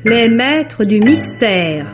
Les maîtres du mystère.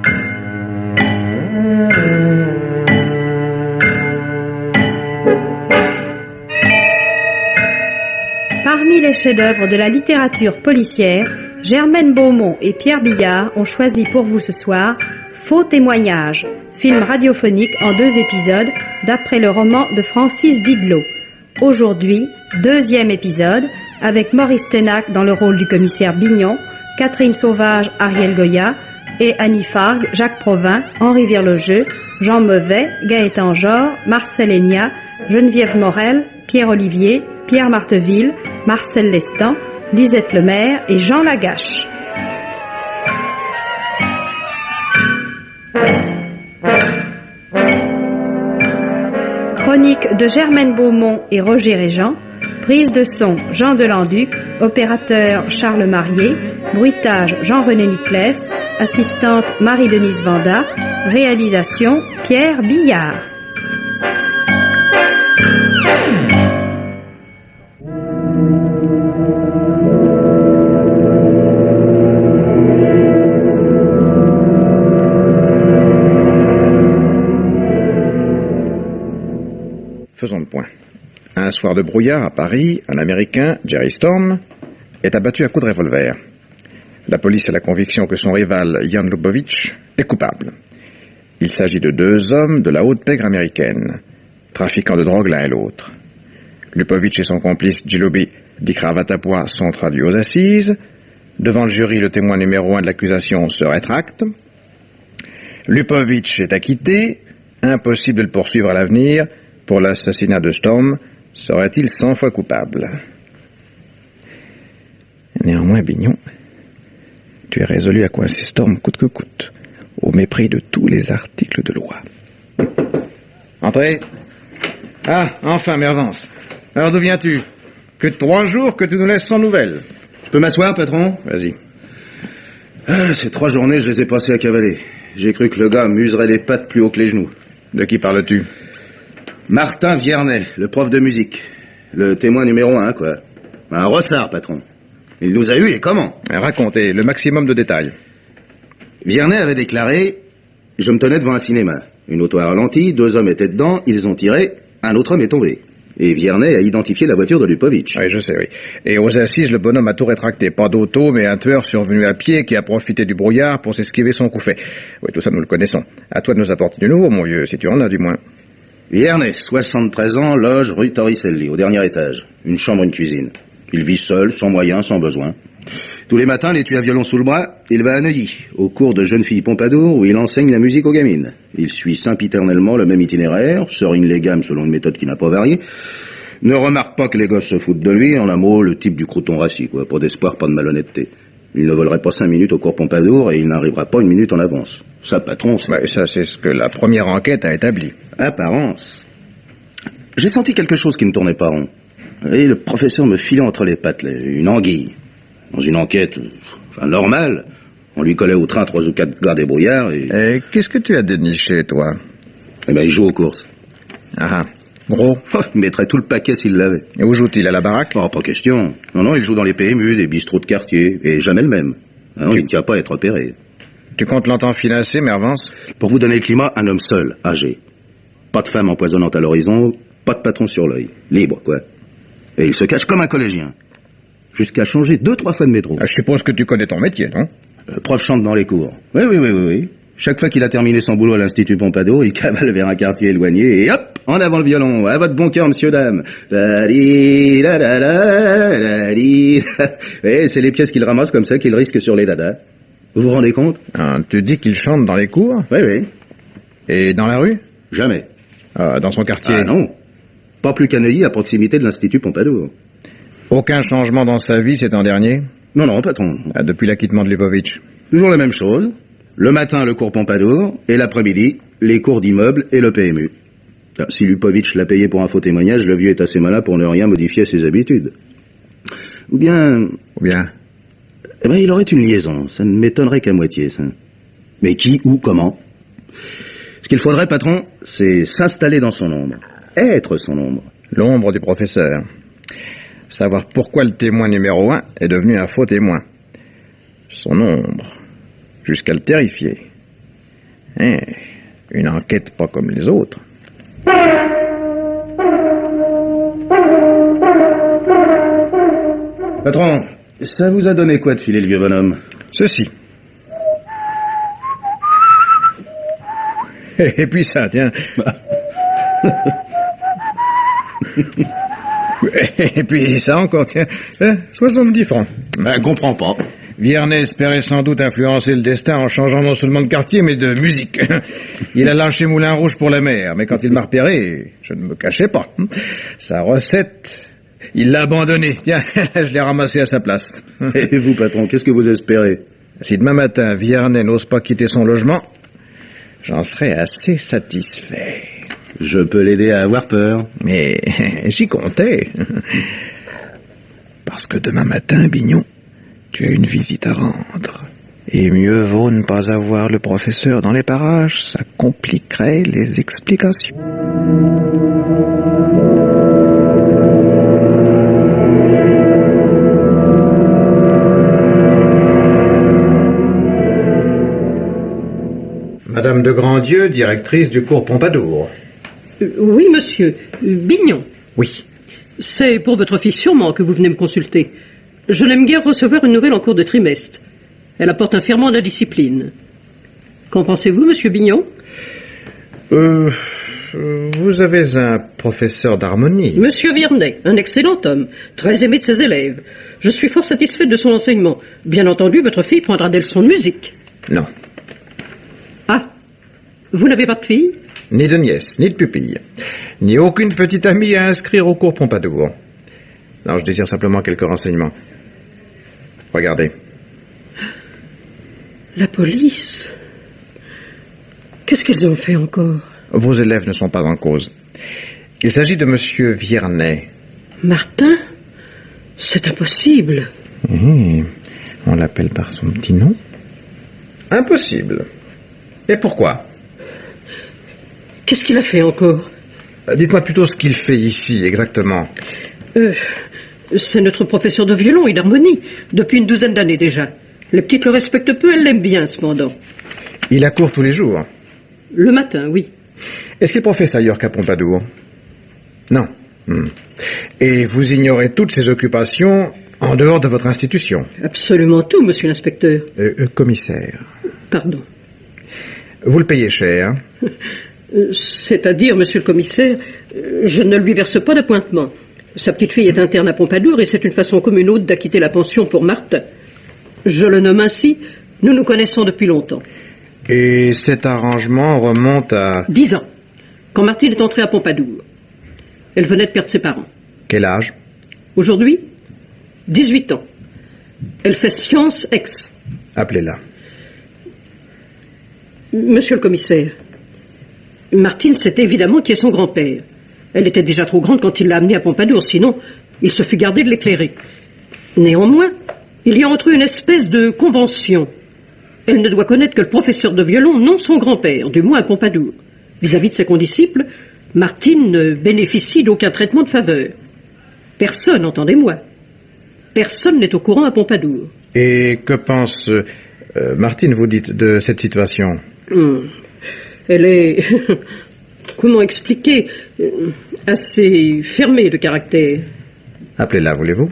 Parmi les chefs-d'œuvre de la littérature policière, Germaine Beaumont et Pierre Billard ont choisi pour vous ce soir Faux témoignage, film radiophonique en 2 épisodes d'après le roman de Francis Didlot. Aujourd'hui, 2e épisode, avec Maurice Ténac dans le rôle du commissaire Bignon, Catherine Sauvage, Ariel Goya, et Annie Fargue, Jacques Provin, Henri Virlogeux, Jean Mevet, Gaëtan Jor, Marcel Enya, Geneviève Morel, Pierre Olivier, Pierre Marteville, Marcel Lestan, Lisette Lemaire et Jean Lagache. Chronique de Germaine Beaumont et Roger Régent. Prise de son Jean Delanduc. Opérateur Charles Marié. Bruitage Jean-René Niclès. Assistante Marie-Denise Vanda. Réalisation Pierre Billard. Faisons le point. Un soir de brouillard à Paris, un Américain, Jerry Storm, est abattu à coups de revolver. La police a la conviction que son rival, Jan Lubowicz, est coupable. Il s'agit de 2 hommes de la haute pègre américaine, trafiquants de drogue l'un et l'autre. Lubowicz et son complice Gilobi, dit cravate à pois, sont traduits aux assises. Devant le jury, le témoin numéro 1 de l'accusation se rétracte. Lubowicz est acquitté. Impossible de le poursuivre à l'avenir. Pour l'assassinat de Storm, serait-il 100 fois coupable? Néanmoins, Bignon, tu es résolu à coincer Storm coûte que coûte, au mépris de tous les articles de loi. Entrez. Ah, enfin, Mervance. Alors d'où viens-tu? Que de 3 jours que tu nous laisses sans nouvelles. Je peux m'asseoir, patron? Vas-y. Ces 3 journées, je les ai passées à cavaler. J'ai cru que le gars m'userait les pattes plus haut que les genoux. De qui parles-tu? Martin Viernet, le prof de musique. Le témoin numéro 1, quoi. Un rossard, patron. Il nous a eu et comment? Racontez, le maximum de détails. Viernet avait déclaré « Je me tenais devant un cinéma. Une auto a ralenti, 2 hommes étaient dedans, ils ont tiré, un autre homme est tombé. » Et Viernet a identifié la voiture de Lubowicz. Oui, je sais, oui. Et aux assises, le bonhomme a tout rétracté. Pas d'auto, mais un tueur survenu à pied qui a profité du brouillard pour s'esquiver son coup fait. Oui, tout ça, nous le connaissons. À toi de nous apporter du nouveau, mon vieux, si tu en as du moins. Viernet, 73 ans, loge rue Torricelli, au dernier étage. Une chambre, une cuisine. Il vit seul, sans moyens, sans besoin. Tous les matins, l'étui à violon sous le bras, il va à Neuilly, au cours de Jeune Fille Pompadour, où il enseigne la musique aux gamines. Il suit sempiternellement le même itinéraire, serine les gammes selon une méthode qui n'a pas varié, ne remarque pas que les gosses se foutent de lui, en un mot, le type du crouton rassis, quoi, pas d'espoir, pas de malhonnêteté. Il ne volerait pas 5 minutes au cours Pompadour et il n'arrivera pas 1 minute en avance. Ça, patron, c'est... Ouais, ça, c'est ce que la première enquête a établi. Apparence. J'ai senti quelque chose qui ne tournait pas rond. Et le professeur me filait entre les pattes, une anguille. Dans une enquête, normale, on lui collait au train 3 ou 4 gars débrouillards et... Et qu'est-ce que tu as déniché, toi? Eh ben, il joue aux courses. Ah, gros. Il mettrait tout le paquet s'il l'avait. Et où joue-t-il, à la baraque? Oh, pas question. Non, il joue dans les PMU, des bistrots de quartier, et jamais le même. Non, il ne tient pas à être opéré. Tu comptes longtemps financer, Mervance? Pour vous donner le climat, un homme seul, âgé. Pas de femme empoisonnante à l'horizon, pas de patron sur l'œil. Libre, quoi. Et il se cache comme un collégien. Jusqu'à changer 2-3 fois de métro. Je suppose que tu connais ton métier, non? Le prof chante dans les cours. Oui. Chaque fois qu'il a terminé son boulot à l'Institut Pompadour, il cavale vers un quartier éloigné et hop, en avant le violon. À votre bon cœur, monsieur, dame. Et c'est les pièces qu'il ramasse comme ça qu'il risque sur les dadas. Vous vous rendez compte? Tu dis qu'il chante dans les cours? Oui. Et dans la rue? Jamais. Dans son quartier? Ah non. Pas plus qu'à Neuilly, à proximité de l'Institut Pompadour. Aucun changement dans sa vie ces temps derniers? Non, patron. Depuis l'acquittement de Lubowicz? Toujours la même chose. Le matin, le cours Pompadour, et l'après-midi, les cours d'immeuble et le PMU. Si Lubowicz l'a payé pour un faux témoignage, le vieux est assez malin pour ne rien modifier à ses habitudes. Ou bien... Eh ben, il aurait une liaison. Ça ne m'étonnerait qu'à moitié, ça. Mais qui, où, comment? Ce qu'il faudrait, patron, c'est s'installer dans son ombre. Être son ombre. L'ombre du professeur. Savoir pourquoi le témoin numéro 1 est devenu un faux témoin. Son ombre. jusqu'à le terrifier. Une enquête pas comme les autres. Patron, ça vous a donné quoi de filer le vieux bonhomme? Ceci. Et puis ça, tiens. Et puis ça encore, tiens. 70 francs. Comprends pas. Vierney espérait sans doute influencer le destin en changeant non seulement de quartier, mais de musique. Il a lâché Moulin Rouge pour la mer, mais quand il m'a repéré, je ne me cachais pas. Sa recette, il l'a abandonnée. Tiens, je l'ai ramassée à sa place. Et vous, patron, qu'est-ce que vous espérez? Si demain matin, Vierney n'ose pas quitter son logement, j'en serai assez satisfait. Je peux l'aider à avoir peur. Mais j'y comptais. Parce que demain matin, Bignon, tu as une visite à rendre. Et mieux vaut ne pas avoir le professeur dans les parages, ça compliquerait les explications. Madame de Grandieu, directrice du cours Pompadour. Oui, monsieur. Bignon. Oui. C'est pour votre fille sûrement que vous venez me consulter. Je n'aime guère recevoir une nouvelle en cours de trimestre. Elle apporte un ferment de la discipline. Qu'en pensez-vous, monsieur Bignon? Vous avez un professeur d'harmonie. Monsieur Vierney, un excellent homme, très aimé de ses élèves. Je suis fort satisfaite de son enseignement. Bien entendu, votre fille prendra des leçons de musique. Non. Ah, vous n'avez pas de fille? Ni de nièce, ni de pupille. Ni aucune petite amie à inscrire au cours Pompadour. Non, je désire simplement quelques renseignements. Regardez. La police? Qu'est-ce qu'ils ont fait encore? Vos élèves ne sont pas en cause. Il s'agit de monsieur Vierney. Martin? C'est impossible. On l'appelle par son petit nom? Impossible. Et pourquoi? Qu'est-ce qu'il a fait encore? Dites-moi plutôt ce qu'il fait ici, exactement. C'est notre professeur de violon et d'harmonie, depuis une 12aine d'années déjà. Les petites le respectent peu, elles l'aiment bien, cependant. Il accourt tous les jours? Le matin, oui. Est-ce qu'il professe ailleurs qu'à Pompadour? Non. Et vous ignorez toutes ses occupations en dehors de votre institution? Absolument tout, monsieur l'inspecteur. Commissaire. Pardon. Vous le payez cher? C'est-à-dire, monsieur le commissaire, je ne lui verse pas d'appointement. Sa petite fille est interne à Pompadour et c'est une façon comme une autre d'acquitter la pension pour Marthe. Je le nomme ainsi, nous nous connaissons depuis longtemps. Et cet arrangement remonte à... 10 ans, quand Martine est entrée à Pompadour. Elle venait de perdre ses parents. Quel âge? Aujourd'hui, 18 ans. Elle fait science ex. Appelez-la. Monsieur le commissaire, Martine sait évidemment qui est son grand-père. Elle était déjà trop grande quand il l'a amenée à Pompadour, sinon il se fut gardé de l'éclairer. Néanmoins, il y a entre eux une espèce de convention. Elle ne doit connaître que le professeur de violon, non son grand-père, du moins à Pompadour. Vis-à-vis de ses condisciples, Martine ne bénéficie d'aucun traitement de faveur. Personne, entendez-moi. Personne n'est au courant à Pompadour. Et que pense Martine, vous dites, de cette situation? Elle est... comment expliquer? Assez fermée de caractère. Appelez-la, voulez-vous?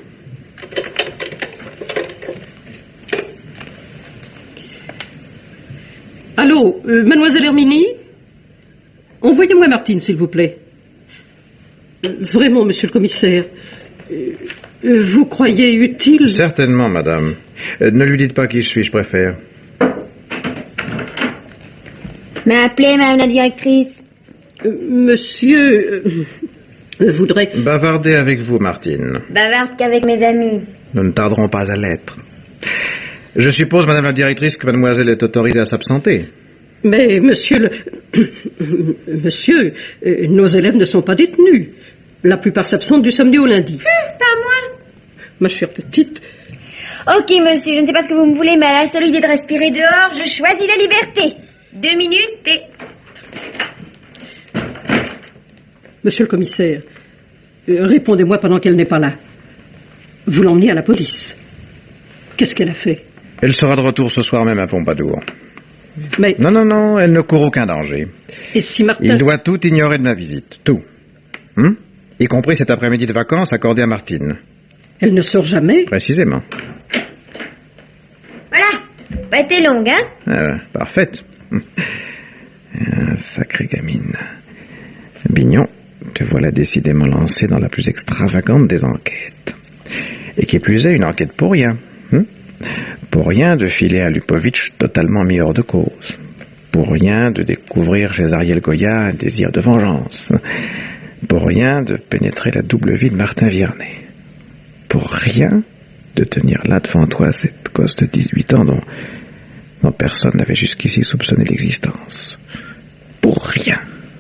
Allô, mademoiselle Herminie? Envoyez-moi Martine, s'il vous plaît. Vraiment, monsieur le commissaire, vous croyez utile... Certainement, madame. Ne lui dites pas qui je suis, je préfère. M'appelez, madame la directrice. Monsieur... voudrait... Bavarder avec vous, Martine. Bavarde qu'avec mes amis. Nous ne tarderons pas à l'être. Je suppose, madame la directrice, que mademoiselle est autorisée à s'absenter. Mais, monsieur le... monsieur, nos élèves ne sont pas détenus. La plupart s'absentent du samedi au lundi. Pas moi. Ma chère petite... Ok, monsieur, je ne sais pas ce que vous me voulez, mais à la seule idée de respirer dehors, je choisis la liberté. 2 minutes et... Monsieur le commissaire, répondez-moi pendant qu'elle n'est pas là. Vous l'emmenez à la police. Qu'est-ce qu'elle a fait? Elle sera de retour ce soir même à Pompadour. Mais... Non, elle ne court aucun danger. Et si Martin... Il doit tout ignorer de ma visite, tout. Y compris cet après-midi de vacances accordé à Martine. Elle ne sort jamais? Précisément. Voilà. Pas été longue, hein? Parfaite. Sacrée gamine. Bignon, te voilà décidément lancé dans la plus extravagante des enquêtes. Et qui plus est, une enquête pour rien. Pour rien de filer à Lupovitch totalement mis hors de cause. Pour rien de découvrir chez Ariel Goya un désir de vengeance. Pour rien de pénétrer la double vie de Martin Viernet. Pour rien de tenir là devant toi cette gosse de 18 ans dont personne n'avait jusqu'ici soupçonné l'existence. Pour rien.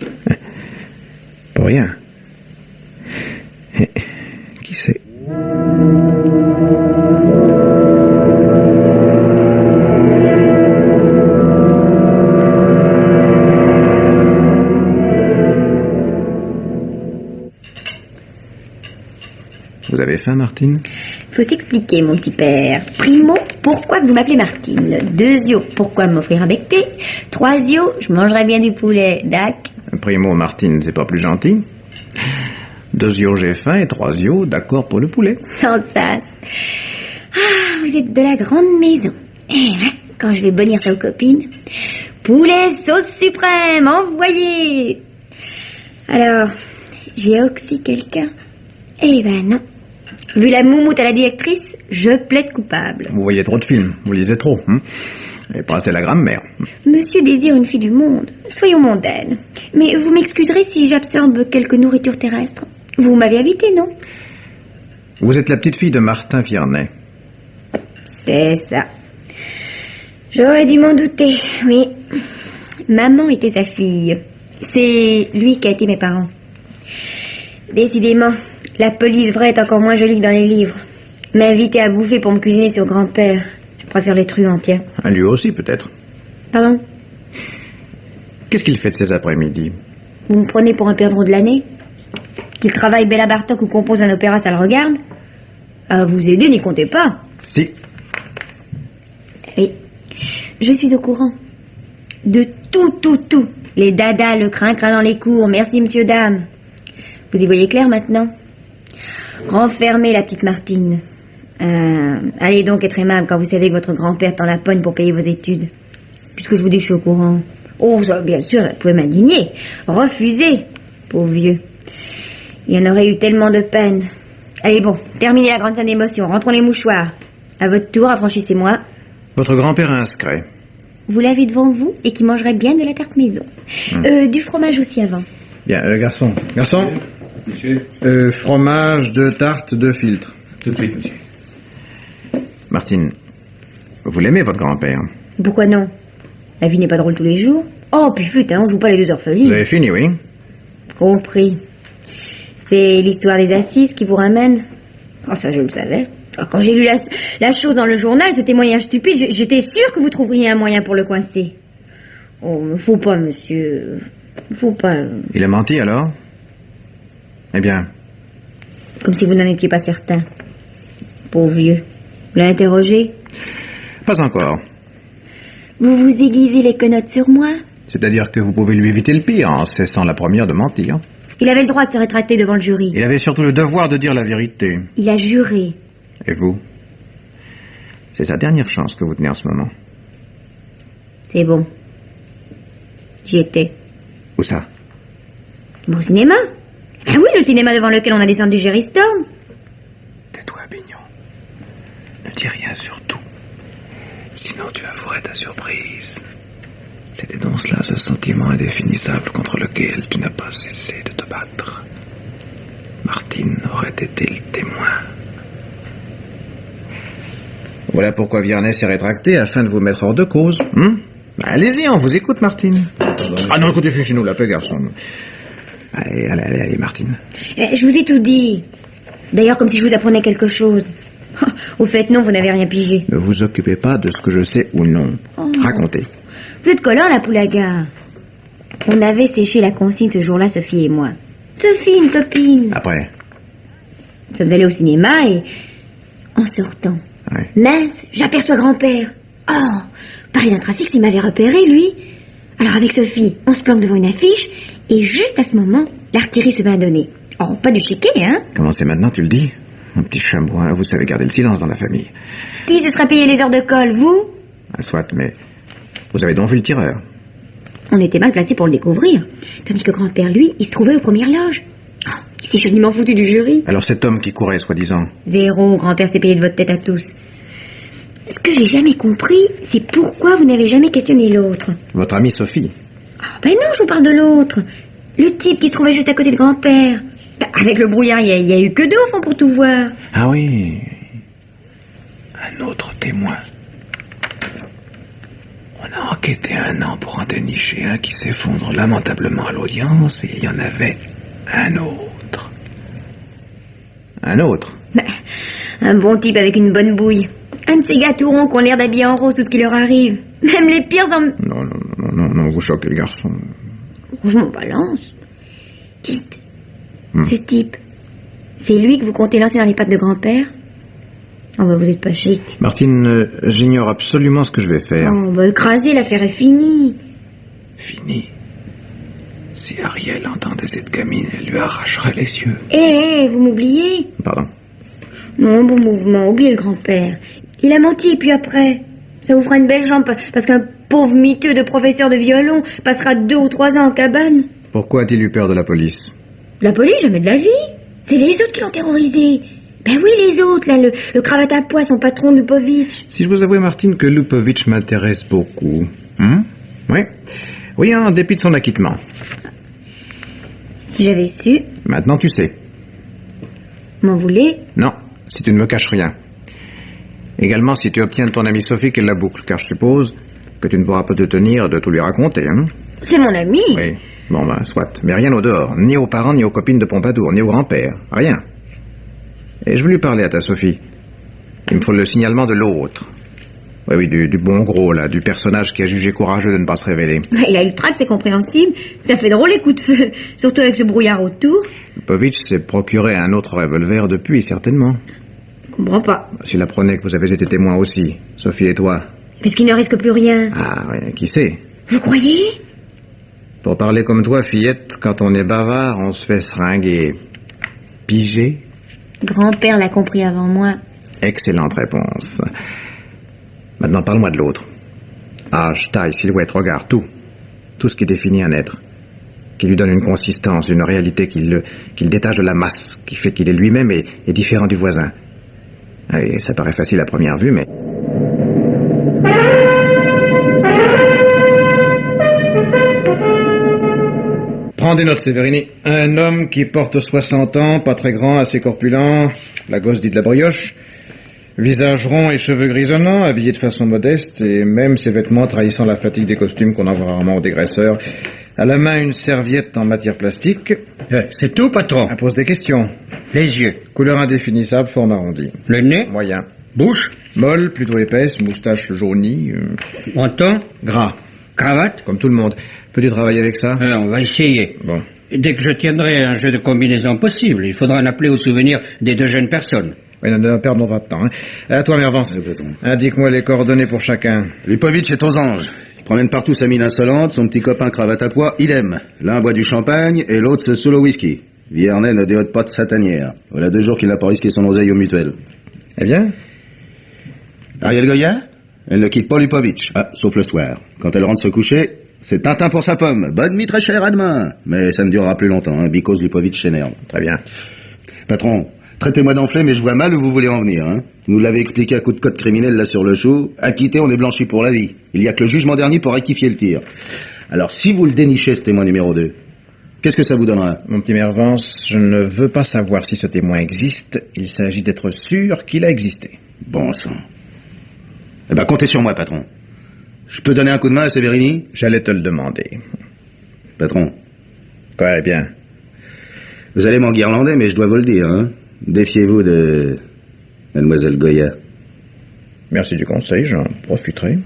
Pour rien. Et, qui sait? Vous avez faim, Martine? Faut s'expliquer, mon petit père. Primo, pourquoi vous m'appelez Martine? Deuxio, pourquoi m'offrir un becté? Troisio, je mangerais bien du poulet, dac. Primo, Martine, c'est pas plus gentil? Deuxio, j'ai faim, et troisio, d'accord pour le poulet. Sans sas. Ah, vous êtes de la grande maison. Quand je vais bonnir ça aux copines. Poulet sauce suprême, envoyé. Alors, j'ai oxy quelqu'un? Eh ben non. Vu la moumoute à la directrice, je plaide coupable. Vous voyez trop de films, vous lisez trop. Et pas assez la grammaire. Monsieur désire une fille du monde. Soyons mondaines. Mais vous m'excuserez si j'absorbe quelque nourriture terrestre. Vous m'avez invité, non? Vous êtes la petite fille de Martin Viernet. C'est ça. J'aurais dû m'en douter, oui. Maman était sa fille. C'est lui qui a été mes parents. Décidément, la police vraie est encore moins jolie que dans les livres. M'inviter à bouffer pour me cuisiner sur grand-père. Je préfère les truands, tiens. Lui aussi, peut-être. Pardon? Qu'est-ce qu'il fait de ces après-midi? Vous me prenez pour un perdreau de l'année? Qu'il travaille Béla Bartok ou compose un opéra, ça le regarde? À vous aider, n'y comptez pas. Si. Oui. Je suis au courant. De tout. Les dadas, le crin-crin dans les cours, merci monsieur, dame. Vous y voyez clair maintenant? Renfermez la petite Martine. Allez donc être aimable quand vous savez que votre grand-père tend la pogne pour payer vos études. Puisque je vous dis que je suis au courant. Oh, ça, bien sûr, vous pouvez m'indigner. Refusez, pauvre vieux. Il y en aurait eu tellement de peine. Allez bon, terminez la grande scène d'émotion, rentrons les mouchoirs. À votre tour, affranchissez-moi. Votre grand-père est inscrit. Vous l'avez devant vous et qui mangerait bien de la tarte maison. Du fromage aussi avant. Bien, garçon. Garçon. Monsieur. Fromage, 2 tartes, 2 filtres. Tout de suite, monsieur. Martine, vous l'aimez, votre grand-père? Pourquoi non? La vie n'est pas drôle tous les jours. Oh, puis putain, on joue pas les deux orphelines. Vous avez fini, oui? Compris. C'est l'histoire des assises qui vous ramène? Oh, ça, je le savais. Quand j'ai lu la chose dans le journal, ce témoignage stupide, j'étais sûre que vous trouveriez un moyen pour le coincer. Oh, faut pas, monsieur. Faut pas. Il a menti, alors? Eh bien. Comme si vous n'en étiez pas certain. Pauvre vieux. Vous l'avez interrogé? Pas encore. Vous vous aiguisez les quenottes sur moi? C'est-à-dire que vous pouvez lui éviter le pire en cessant la première de mentir. Il avait le droit de se rétracter devant le jury. Il avait surtout le devoir de dire la vérité. Il a juré. Et vous? C'est sa dernière chance que vous tenez en ce moment. C'est bon. J'y étais. Où ça? Au cinéma? Ah oui, le cinéma devant lequel on a descendu Jerry Storm. Tais-toi, Bignon. Ne dis rien surtout. Sinon tu avouerais ta surprise. C'était donc cela, ce sentiment indéfinissable contre lequel tu n'as pas cessé de te battre. Martine aurait été le témoin. Voilà pourquoi Viernet s'est rétracté, afin de vous mettre hors de cause. Allez-y, on vous écoute, Martine. Ah non, écoutez, chez nous, la paix, garçon. Allez, Martine. Je vous ai tout dit. D'ailleurs, comme si je vous apprenais quelque chose. Au fait, non, vous n'avez rien pigé. Ne vous occupez pas de ce que je sais ou non. Racontez. Vous êtes collant, la poulaga. On avait séché la consigne ce jour-là, Sophie et moi. Sophie, une copine. Après? Nous sommes allés au cinéma et, en sortant, Ouais. Mince, j'aperçois grand-père. Oh, parler d'un trafic, s'il m'avait repéré, lui. Alors avec Sophie, on se planque devant une affiche, et juste à ce moment, l'artillerie se met à donner. Oh, pas du chiquet, hein? Comment c'est maintenant, tu le dis? Un petit chamois, vous savez garder le silence dans la famille. Qui se sera payé les heures de colle, vous? Ah, soit, mais vous avez donc vu le tireur? On était mal placés pour le découvrir. Tandis que grand-père, lui, il se trouvait aux premières loges. Oh, il s'est joliment foutu du jury. Alors cet homme qui courait, soi-disant? Zéro, grand-père s'est payé de votre tête à tous. Ce que j'ai jamais compris, c'est pourquoi vous n'avez jamais questionné l'autre. Votre amie Sophie? Oh, ben non, je vous parle de l'autre. Le type qui se trouvait juste à côté de grand-père. Ben, avec le brouillard, il y a eu que deux au fond pour tout voir. Ah oui. Un autre témoin. On a enquêté 1 an pour en dénicher un qui s'effondre lamentablement à l'audience, et il y en avait un autre. Un autre? Ben, un bon type avec une bonne bouille. Un de ces gars tout ronds qui ont l'air d'habiller en rose tout ce qui leur arrive. Même les pires en... Non, vous choquez le garçon. Je m'en balance. Dites, ce type, c'est lui que vous comptez lancer dans les pattes de grand-père? Oh, bah vous êtes pas chic. Martine, j'ignore absolument ce que je vais faire. Oh, bah écraser, l'affaire est finie. Fini. Si Ariel entendait cette gamine, elle lui arracherait les yeux. Vous m'oubliez? Pardon? Non, bon mouvement, oubliez le grand-père. Il a menti, et puis après, ça vous fera une belle jambe, parce qu'un pauvre miteux de professeur de violon passera 2 ou 3 ans en cabane. Pourquoi a-t-il eu peur de la police? La police, jamais de la vie. C'est les autres qui l'ont terrorisé. Ben oui, les autres, là, le cravate à pois, son patron Lupovic. Si je vous avouais, Martine, que Lupovic m'intéresse beaucoup. Oui, en dépit de son acquittement. Si j'avais su... Maintenant, tu sais. M'en voulez? Non, si tu ne me caches rien. Également, si tu obtiens de ton amie Sophie qu'elle la boucle, car je suppose que tu ne pourras pas te tenir de tout lui raconter, hein? C'est mon ami. Oui, bon ben, soit. Mais rien au dehors, ni aux parents, ni aux copines de Pompadour, ni au grand-père. Rien. Et je veux lui parler à ta Sophie. Il me faut le signalement de l'autre. Oui, du bon gros, là, du personnage qui a jugé courageux de ne pas se révéler. Il a eu le trac, c'est compréhensible. Ça fait drôle les coups de feu, surtout avec ce brouillard autour. Lupovic s'est procuré un autre revolver depuis, certainement. Je comprends pas. S'il apprenait que vous avez été témoin aussi, Sophie et toi. Puisqu'il ne risque plus rien. Ah, oui, qui sait? Vous croyez? Pour parler comme toi, fillette, quand on est bavard, on se fait seringuer. Pigé? Grand-père l'a compris avant moi. Excellente réponse. Maintenant, parle-moi de l'autre. Âge, taille, silhouette, regard, tout. Tout ce qui définit un être. Qui lui donne une consistance, une réalité qu'il détache de la masse, qui fait qu'il est lui-même et différent du voisin. Et ça paraît facile à première vue, mais... Prends des notes, Séverini. Un homme qui porte 60 ans, pas très grand, assez corpulent, la gosse dit de la brioche, visage rond et cheveux grisonnants, habillé de façon modeste, et même ses vêtements trahissant la fatigue des costumes qu'on envoie rarement aux dégraisseurs. À la main, une serviette en matière plastique. C'est tout, patron? Elle pose des questions. Les yeux. Couleur indéfinissable, forme arrondie. Le nez. Moyen. Bouche. Molle, plutôt épaisse, moustache jaunie. Menton. Gras. Cravate. Comme tout le monde. Peux-tu travailler avec ça? On va essayer. Bon. Dès que je tiendrai un jeu de combinaison possible, il faudra en appeler au souvenir des 2 jeunes personnes. Oui, ne perdons pas de temps. À toi, Mervance. Indique-moi les coordonnées pour chacun. Lupovic est aux anges. Il promène partout sa mine insolente, son petit copain cravate à pois, idem. L'un boit du champagne et l'autre se saoule au whisky. Viernet ne déode pas de sa tanière. Voilà 2 jours qu'il n'a pas risqué son oseille au mutuel. Eh bien? Ariel Goya? Elle ne quitte pas Lupovic. Ah, sauf le soir. Quand elle rentre se coucher, c'est Tintin pour sa pomme. Bonne nuit très chère, à demain. Mais ça ne durera plus longtemps, hein, because Lupovic s'énerve. Très bien. Patron, traitez-moi d'enflé, mais je vois mal où vous voulez en venir, hein. Vous l'avez expliqué à coup de code criminel là sur le chou. Acquitté, on est blanchi pour la vie. Il y a que le jugement dernier pour rectifier le tir. Alors, si vous le dénichez, ce témoin numéro 2, qu'est-ce que ça vous donnera? Mon petit Mervance, je ne veux pas savoir si ce témoin existe. Il s'agit d'être sûr qu'il a existé. Bon sang. Eh ben, comptez sur moi, patron. Je peux donner un coup de main à Séverini? J'allais te le demander. Patron. Quoi, eh bien? Vous allez m'enguirlander, mais je dois vous le dire, hein. Défiez-vous de Mademoiselle Goya. Merci du conseil, j'en profiterai.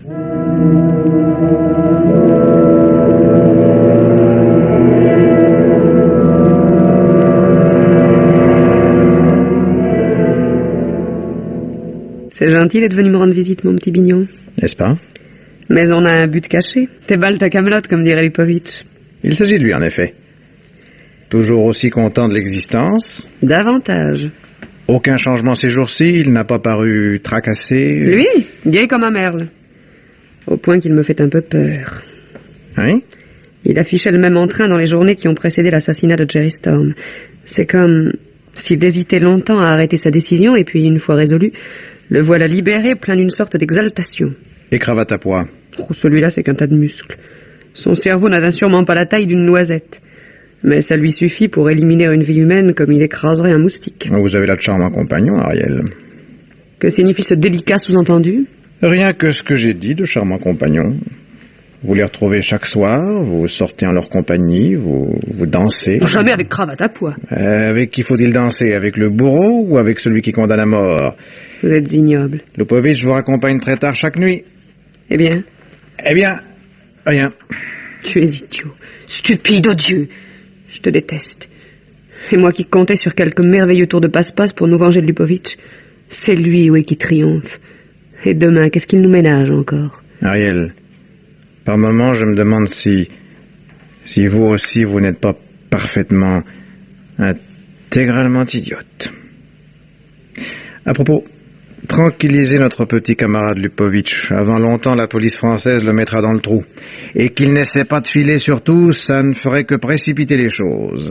C'est gentil d'être venu me rendre visite, mon petit bignon. N'est-ce pas? Mais on a un but caché. T'es balle ta camelote, comme dirait Lipovitch. Il s'agit de lui, en effet. Toujours aussi content de l'existence. Davantage. Aucun changement ces jours-ci, il n'a pas paru tracassé. Lui, gai comme un merle. Au point qu'il me fait un peu peur. Hein? Il affichait le même entrain dans les journées qui ont précédé l'assassinat de Jerry Storm. C'est comme s'il hésitait longtemps à arrêter sa décision et puis, une fois résolu, le voilà libéré plein d'une sorte d'exaltation. Et cravate à pois. Oh, celui-là, c'est qu'un tas de muscles. Son cerveau n'atteint sûrement pas la taille d'une noisette. Mais ça lui suffit pour éliminer une vie humaine comme il écraserait un moustique. Vous avez là de charmants compagnons, Ariel. Que signifie ce délicat sous-entendu? Rien que ce que j'ai dit de charmants compagnons. Vous les retrouvez chaque soir, vous sortez en leur compagnie, vous dansez. Jamais avec cravate à pois. Avec qui faut-il danser? Avec le bourreau ou avec celui qui condamne à mort? Vous êtes ignoble. Lupovitch vous raccompagne très tard chaque nuit. Eh bien? Eh bien, rien. Tu es idiot, stupide, odieux. Je te déteste. Et moi qui comptais sur quelques merveilleux tours de passe-passe pour nous venger de Lupovitch, c'est lui, oui, qui triomphe. Et demain, qu'est-ce qu'il nous ménage encore? Ariel, par moments, je me demande si vous aussi, vous n'êtes pas parfaitement, intégralement idiote. À propos, tranquillisez notre petit camarade Lupovitch. Avant longtemps, la police française le mettra dans le trou. Et qu'il n'essaie pas de filer surtout, ça ne ferait que précipiter les choses.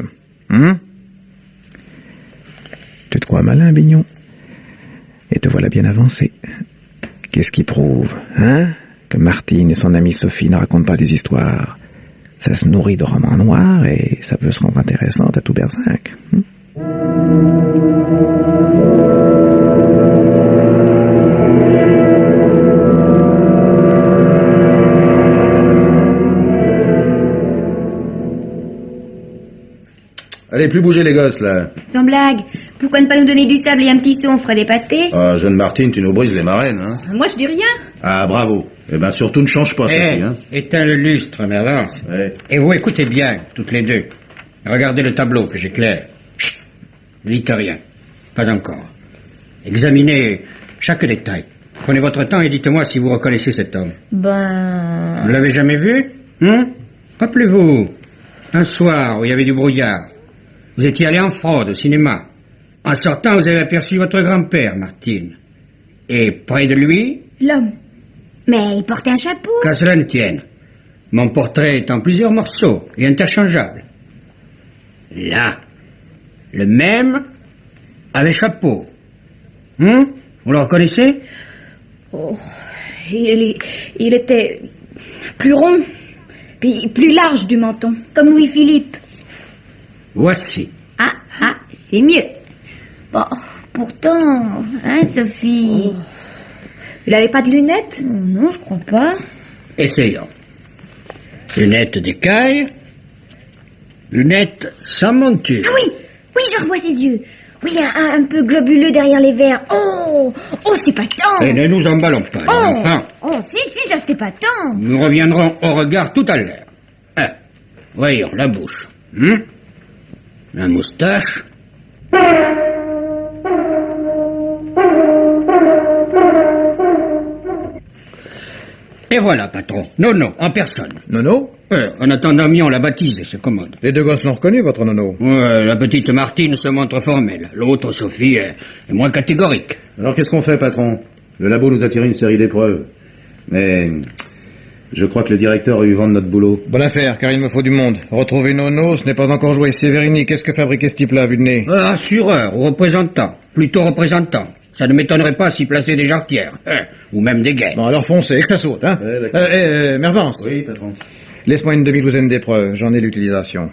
Tu te crois malin, Bignon? Et te voilà bien avancé. Qu'est-ce qui prouve, que Martine et son amie Sophie ne racontent pas des histoires? Ça se nourrit de romans noirs et ça peut se rendre intéressant à tout berzinc. Allez, plus bouger les gosses, là. Sans blague, pourquoi ne pas nous donner du sable et un petit son, on ferait des pâtés? Ah, jeune Martine, tu nous brises les marraines, hein. Moi, je dis rien. Ah, bravo. Eh ben, surtout ne change pas, Sophie, hein. Éteins le lustre, Merlance. Ouais. Et vous écoutez bien, toutes les deux. Regardez le tableau que j'éclaire. Chut, ne dites rien. Pas encore. Examinez chaque détail. Prenez votre temps et dites-moi si vous reconnaissez cet homme. Vous l'avez jamais vu? Rappelez-vous, un soir où il y avait du brouillard, vous étiez allé en fraude au cinéma. En sortant, vous avez aperçu votre grand-père, Martine. Et près de lui... L'homme. Mais il portait un chapeau. Qu'à cela ne tienne. Mon portrait est en plusieurs morceaux et interchangeable. Là, le même avec chapeau. Vous le reconnaissez? Oh, il était plus rond, puis plus large du menton. Comme Louis-Philippe. Voici. Ah, c'est mieux. Bon, pourtant, Sophie... Il avait pas de lunettes? Non, je crois pas. Essayons. Lunettes d'écaille. Lunettes sans monture. Ah oui, je revois ses yeux. Oui, un peu globuleux derrière les verres. Oh, c'est pas tant. Et ne nous emballons pas, les enfants. Oh, si, ça c'est pas tant. Nous reviendrons au regard tout à l'heure. Voyons, la bouche. La moustache. Et voilà, patron. Nono, en personne. Nono? En attendant, on l'a baptisé, c'est commode. Les deux gosses l'ont reconnu, votre Nono? La petite Martine se montre formelle. L'autre, Sophie, est moins catégorique. Alors, qu'est-ce qu'on fait, patron? Le labo nous a tiré une série d'épreuves. Mais... je crois que le directeur a eu vent de notre boulot. Bonne affaire, car il me faut du monde. Retrouver Nono, ce n'est pas encore joué. Séverini, qu'est-ce que fabriquait ce type-là, à vue de nez? Assureur ou représentant. Plutôt représentant. Ça ne m'étonnerait pas s'y plaçait des jarretières. Ou même des gaines. Bon, alors foncez, que ça saute, hein. Ouais, d'accord. Mervance. Oui, patron. Laisse-moi une demi-douzaine d'épreuves, j'en ai l'utilisation.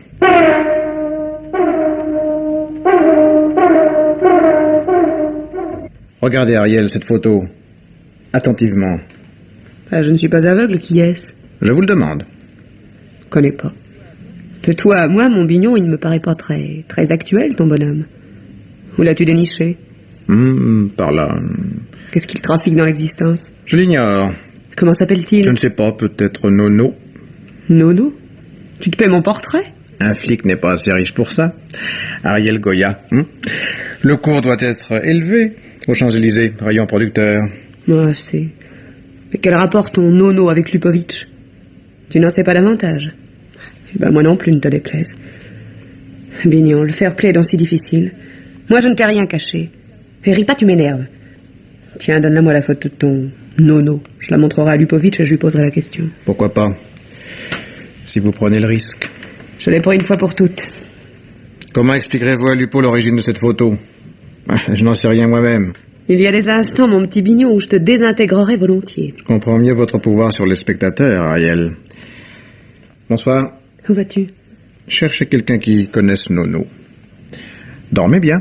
Regardez, Ariel, cette photo. Attentivement. Je ne suis pas aveugle, qui est-ce? Je vous le demande. Connais pas. De toi à moi, mon bignon, il ne me paraît pas très actuel, ton bonhomme. Où l'as-tu déniché? Par là. Qu'est-ce qu'il trafique dans l'existence? Je l'ignore. Comment s'appelle-t-il? Je ne sais pas, peut-être Nono. Nono? Tu te paies mon portrait? Un flic n'est pas assez riche pour ça. Ariel Goya. Le cours doit être élevé aux Champs-Élysées, rayon producteur. Moi, c'est... Mais quel rapport ton nono avec Lupovic? Tu n'en sais pas davantage? Eh ben, moi non plus, ne te déplaise. Bignon, le fair play est donc si difficile. Moi, je ne t'ai rien caché. Et ris pas, tu m'énerves. Tiens, donne-la-moi la photo de ton nono. Je la montrerai à Lupovic et je lui poserai la question. Pourquoi pas? Si vous prenez le risque. Je l'ai pris une fois pour toutes. Comment expliquerez-vous à Lupo l'origine de cette photo? Je n'en sais rien moi-même. Il y a des instants, mon petit Bignon, où je te désintégrerai volontiers. Je comprends mieux votre pouvoir sur les spectateurs, Ariel. Bonsoir. Où vas-tu? Cherchez quelqu'un qui connaisse Nono. Dormez bien.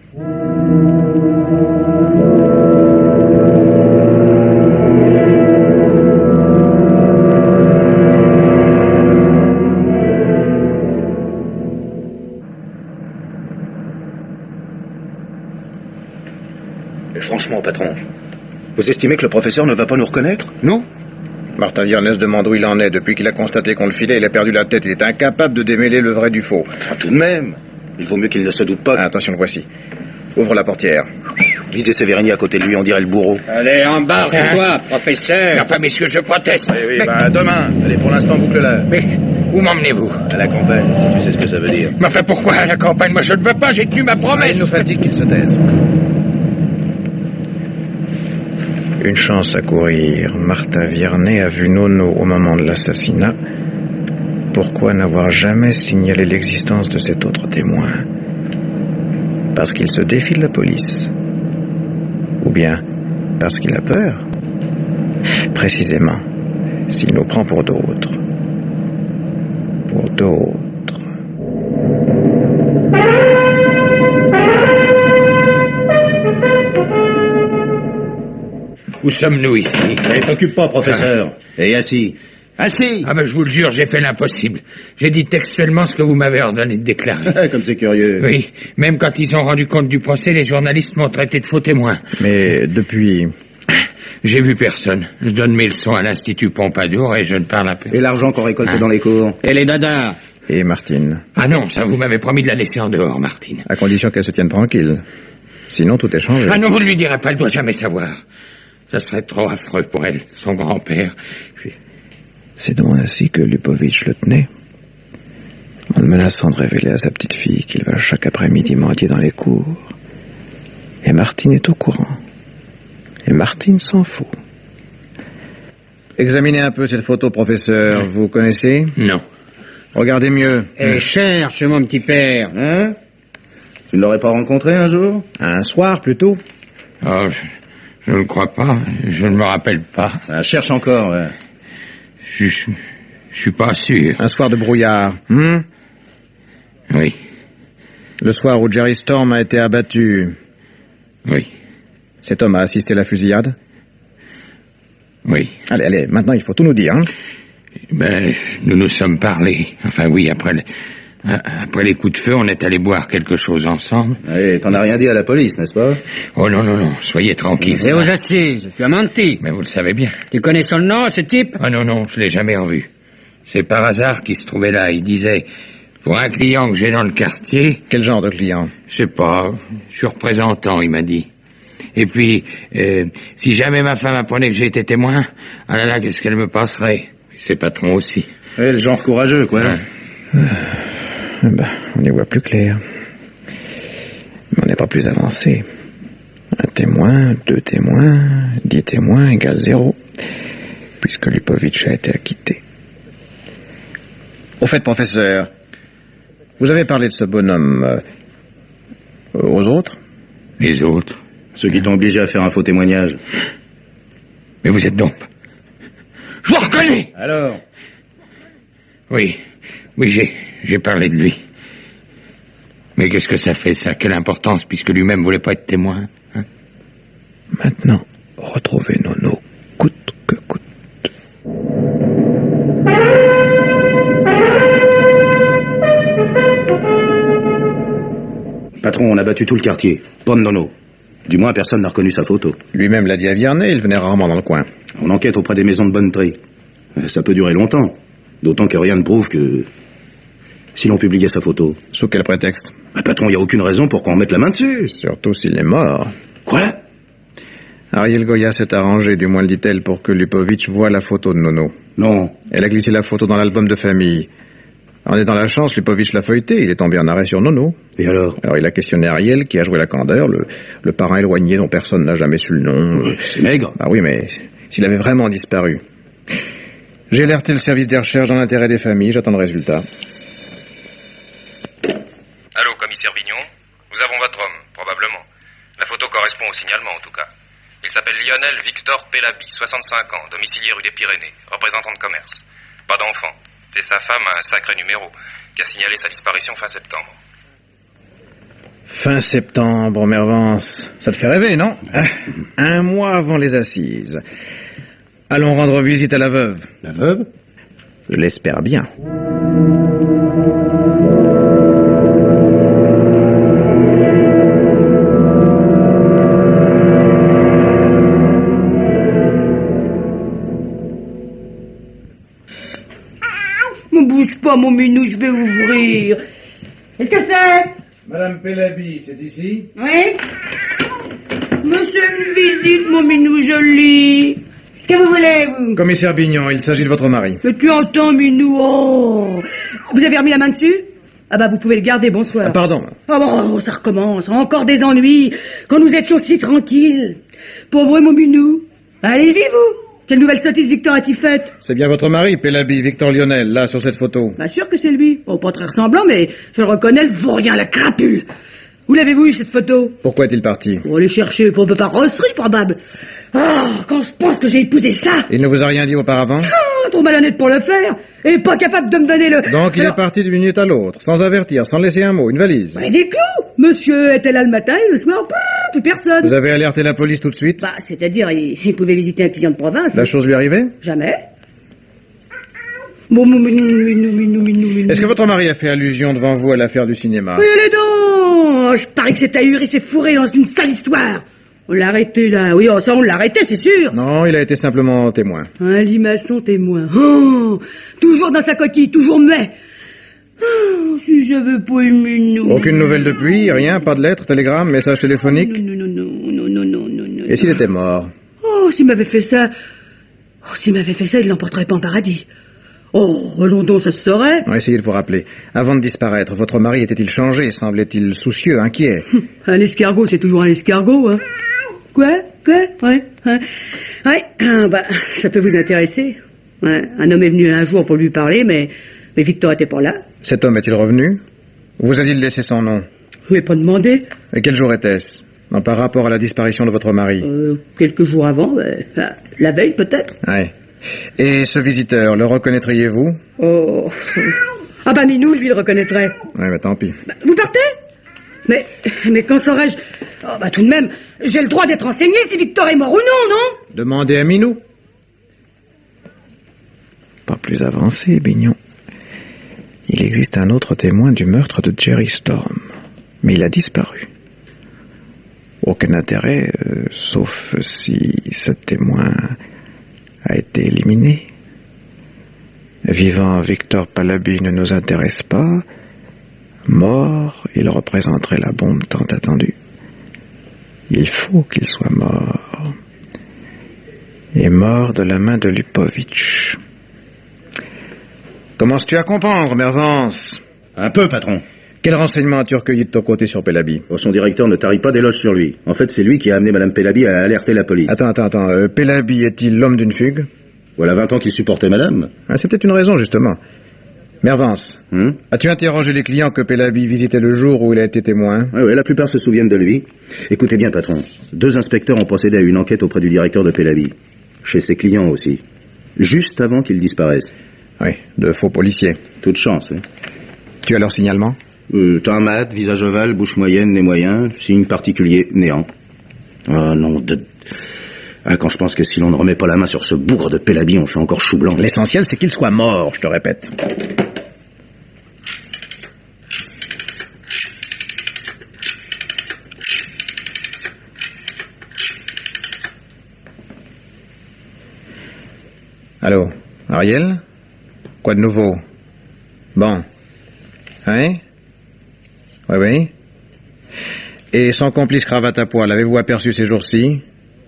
Mais franchement, patron, vous estimez que le professeur ne va pas nous reconnaître? Non? Martin Viernes se demande où il en est. Depuis qu'il a constaté qu'on le filait, il a perdu la tête. Il est incapable de démêler le vrai du faux. Enfin, tout de même, il vaut mieux qu'il ne se doute pas. Attention, le voici. Ouvre la portière. Visez Sévérini à côté de lui, on dirait le bourreau. Allez, embarque-toi, professeur. Enfin, messieurs, je proteste. Oui, demain. Allez, pour l'instant, boucle-la. Mais où m'emmenez-vous? À la campagne, si tu sais ce que ça veut dire. Mais enfin, pourquoi à la campagne? Moi, je ne veux pas, j'ai tenu ma promesse. Il nous fatigue qu'il se taise. Une chance à courir. Martha Viernet a vu Nono au moment de l'assassinat. Pourquoi n'avoir jamais signalé l'existence de cet autre témoin? Parce qu'il se défie de la police? Ou bien parce qu'il a peur? Précisément, s'il nous prend pour d'autres. Pour d'autres. Où sommes-nous ici? Ne t'occupe pas, professeur. Et assis. Assis! Ah ben, je vous le jure, j'ai fait l'impossible. J'ai dit textuellement ce que vous m'avez ordonné de déclarer. Comme c'est curieux. Oui, même quand ils ont rendu compte du procès, les journalistes m'ont traité de faux témoin. Mais depuis... J'ai vu personne. Je donne mes leçons à l'Institut Pompadour et je ne parle à peu. Et l'argent qu'on récolte dans les cours? Et les dadas? Et Martine? Ah non, ça, vous m'avez promis de la laisser en dehors, Martine. À condition qu'elle se tienne tranquille. Sinon, tout est changé. Ah non, vous ne lui direz pas, elle doit jamais savoir. Ça serait trop affreux pour elle, son grand-père. C'est donc ainsi que Lupovic le tenait, en le menaçant de révéler à sa petite fille qu'il va chaque après-midi mendier dans les cours. Et Martine est au courant. Et Martine s'en fout. Examinez un peu cette photo, professeur. Vous connaissez? Non. Regardez mieux. Cherche, mon petit père. Hein? Tu ne l'aurais pas rencontré un jour? Un soir, plutôt. Oh, je ne crois pas. Je ne me rappelle pas. Cherche encore, ouais. Je suis pas sûr. Un soir de brouillard. Oui. Le soir où Jerry Storm a été abattu. Oui. Cet homme a assisté à la fusillade? Oui. Allez, maintenant il faut tout nous dire, hein? Ben, nous nous sommes parlé. Enfin oui, après les coups de feu, on est allé boire quelque chose ensemble. Allez, t'en as rien dit à la police, n'est-ce pas? Oh non, soyez tranquille. Et aux assises, tu as menti. Mais vous le savez bien. Tu connais son nom, ce type? Ah non, je l'ai jamais revu. C'est par hasard qu'il se trouvait là. Il disait, pour un client que j'ai dans le quartier... Quel genre de client? Je sais pas, je suis représentant, il m'a dit. Et puis, si jamais ma femme apprenait que j'ai été témoin, ah là, qu'est-ce qu'elle me passerait? Ses patrons aussi. Oui, le genre courageux, quoi. Ouais. On y voit plus clair. Mais on n'est pas plus avancé. Un témoin, 2 témoins, 10 témoins égale 0, puisque Lupovic a été acquitté. Au fait, professeur, vous avez parlé de ce bonhomme aux autres? Les autres? Ceux qui t'ont obligé à faire un faux témoignage. Mais vous êtes donc... Je vous reconnais! Alors? Oui, j'ai parlé de lui. Mais qu'est-ce que ça fait, ça? Quelle importance, puisque lui-même voulait pas être témoin, hein? Maintenant, retrouvez Nono, coûte que coûte. Patron, on a battu tout le quartier. Pas de Nono. Du moins, personne n'a reconnu sa photo. Lui-même l'a dit à Viernet, il venait rarement dans le coin. On enquête auprès des maisons de Bonnetree. Ça peut durer longtemps. D'autant que rien ne prouve que... si l'on publiait sa photo? Sous quel prétexte? Patron, il n'y a aucune raison pour qu'on mette la main dessus. Surtout s'il est mort. Quoi? Ariel Goya s'est arrangé, du moins le dit-elle, pour que Lupovitch voie la photo de Nono. Non. Elle a glissé la photo dans l'album de famille. En étant la chance, Lupovitch l'a feuilleté, il est tombé en arrêt sur Nono. Et alors? Alors il a questionné Ariel, qui a joué la candeur, le parent éloigné dont personne n'a jamais su le nom. C'est maigre. Ah oui, mais s'il avait vraiment disparu. J'ai alerté le service des recherches dans l'intérêt des familles, j'attends le résultat. Allô, commissaire Vignon? Nous avons votre homme, probablement. La photo correspond au signalement, en tout cas. Il s'appelle Lionel Victor Pélabi, 65 ans, domicilié rue des Pyrénées, représentant de commerce. Pas d'enfant. C'est sa femme, un sacré numéro, qui a signalé sa disparition fin septembre. Fin septembre, Mervance. Ça te fait rêver, non? Un mois avant les assises. Allons rendre visite à la veuve. La veuve? Je l'espère bien. Ne bouge pas, mon minou, je vais ouvrir. Qu'est-ce que c'est? Madame Pélabi, c'est ici? Oui? Monsieur, une visite, mon minou joli. Qu'est-ce que vous voulez, vous? Commissaire Bignon, il s'agit de votre mari. Mais tu entends, minou? Oh! Vous avez remis la main dessus? Ah bah, vous pouvez le garder, bonsoir. Pardon. Oh bon, ça recommence. Encore des ennuis. Quand nous étions si tranquilles. Pauvre mon minou. Allez-y, vous. Quelle nouvelle sottise Victor a-t-il faite? C'est bien votre mari, Pélabi, Victor Lionel, là, sur cette photo. Bah sûr que c'est lui. Oh, pas très ressemblant, mais je le reconnais, le vaurien, la crapule. Où l'avez-vous eu, cette photo? Pourquoi est-il parti? Pour aller chercher, pour par rosserie, probable. Oh, quand je pense que j'ai épousé ça. Il ne vous a rien dit auparavant? Trop malhonnête pour le faire. Et pas capable de me donner le... Donc il est parti d'une minute à l'autre, sans avertir, sans laisser un mot, une valise. Bah, des clous. Monsieur était là le matin et le soir, plus personne. Vous avez alerté la police tout de suite? Bah, c'est-à-dire, il pouvait visiter un client de province. La chose lui arrivait? Jamais. Bon, minou. Est-ce que votre mari a fait allusion devant vous à l'affaire du cinéma? Oui, les dents. Je parie que c'est ahuri, c'est fourré dans une sale histoire. On l'a arrêté, là. Oui, ça, on l'a arrêté, c'est sûr. Non, il a été simplement témoin. Un limaçon témoin. Oh, toujours dans sa coquille, toujours muet. Oh, si j'avais pas eu minou. Aucune nouvelle depuis? Rien? Pas de lettres, télégramme, message téléphonique? Non. Et s'il était mort? Oh, s'il m'avait fait ça... il l'emporterait pas en paradis. Oh, allons donc, ça se saurait. Essayez de vous rappeler. Avant de disparaître, votre mari était-il changé? Semblait-il soucieux, inquiet? Un escargot, c'est toujours un escargot, hein. Quoi? Ouais. Bah, ça peut vous intéresser. Ouais, un homme est venu un jour pour lui parler, mais Victor était pas là. Cet homme est-il revenu? Vous a-t-il laissé son nom? Je lui ai pas demandé. Et quel jour était-ce? Non, par rapport à la disparition de votre mari? Quelques jours avant, la veille peut-être. Ouais. Et ce visiteur, le reconnaîtriez-vous? Oh. Ah bah Minou, lui, le reconnaîtrait. Ouais, mais tant pis. Bah, vous partez? Mais quand saurais-je? Oh bah tout de même, j'ai le droit d'être renseigné si Victor est mort ou non? Demandez à Minou. Pas plus avancé, Bignon. Il existe un autre témoin du meurtre de Jerry Storm. Mais il a disparu. Aucun intérêt, sauf si ce témoin a été éliminé. Vivant, Victor Pélabi ne nous intéresse pas. Mort, il représenterait la bombe tant attendue. Il faut qu'il soit mort. Et mort de la main de Lupovitch. Commences-tu à comprendre, Mervance? Un peu, patron. Quel renseignement as-tu recueilli de ton côté sur Pélabi? Son directeur ne tarit pas d'éloges sur lui. En fait, c'est lui qui a amené Madame Pélabi à alerter la police. Attends. Pélabi est-il l'homme d'une fugue? Voilà 20 ans qu'il supportait Madame. C'est peut-être une raison, justement. Mervance, as-tu interrogé les clients que Pélabi visitait le jour où il a été témoin? Oui, la plupart se souviennent de lui. Écoutez bien, patron. 2 inspecteurs ont procédé à une enquête auprès du directeur de Pélabi. Chez ses clients aussi. Juste avant qu'il disparaisse. Oui, de faux policiers. Toute chance, oui. Tu as leur signalement? Teint mat, visage ovale, bouche moyenne, nez moyen, signe particulier, néant. Oh non, quand je pense que si l'on ne remet pas la main sur ce bougre de Pélabi, on fait encore chou blanc. L'essentiel, c'est qu'il soit mort, je te répète. Allô, Ariel? Quoi de nouveau? Bon. Hein? Oui, oui. Et son complice cravate à poil, l'avez-vous aperçu ces jours-ci?